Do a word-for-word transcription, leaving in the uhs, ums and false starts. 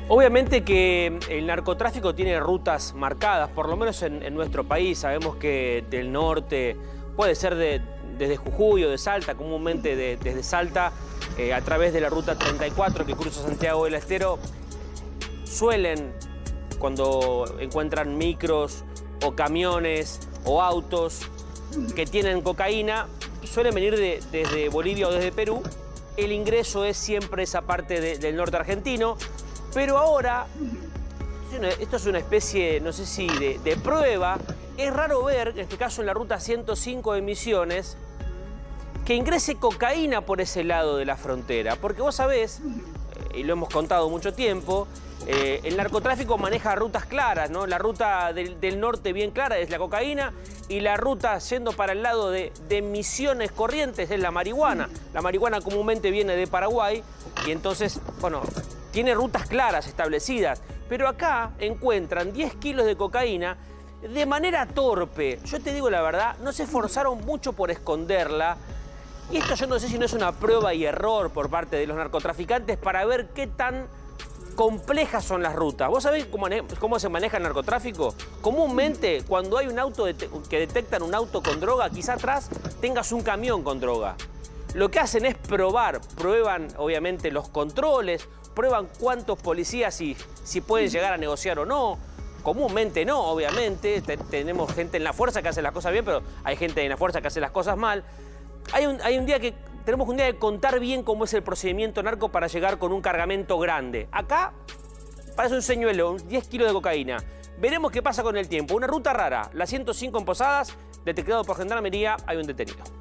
Obviamente que el narcotráfico tiene rutas marcadas, por lo menos en, en nuestro país. Sabemos que del norte puede ser de, desde Jujuy o de Salta, comúnmente de, desde Salta, eh, a través de la ruta treinta y cuatro que cruza Santiago del Estero, suelen, cuando encuentran micros o camiones o autos que tienen cocaína, suelen venir de, desde Bolivia o desde Perú. El ingreso es siempre esa parte de, del norte argentino. Pero ahora, esto es una especie, no sé si de, de prueba, es raro ver, en este caso en la ruta ciento cinco de Misiones, que ingrese cocaína por ese lado de la frontera. Porque vos sabés, y lo hemos contado mucho tiempo, eh, el narcotráfico maneja rutas claras, ¿no? La ruta del, del norte bien clara es la cocaína y la ruta yendo para el lado de, de Misiones Corrientes es la marihuana. La marihuana comúnmente viene de Paraguay y entonces, bueno, tiene rutas claras establecidas, pero acá encuentran diez kilos de cocaína de manera torpe. Yo te digo la verdad, no se esforzaron mucho por esconderla. Y esto yo no sé si no es una prueba y error por parte de los narcotraficantes para ver qué tan complejas son las rutas. ¿Vos sabés cómo, cómo se maneja el narcotráfico? Comúnmente, cuando hay un auto que detectan un auto con droga, quizá atrás tengas un camión con droga. Lo que hacen es probar, prueban obviamente los controles, prueban cuántos policías si, si pueden llegar a negociar o no. Comúnmente no, obviamente. Te, tenemos gente en la fuerza que hace las cosas bien, pero hay gente en la fuerza que hace las cosas mal. Hay un, hay un día que tenemos un día de contar bien cómo es el procedimiento narco para llegar con un cargamento grande. Acá parece un señuelo, diez kilos de cocaína. Veremos qué pasa con el tiempo. Una ruta rara, la ciento cinco en Posadas, detectado por Gendarmería, hay un detenido.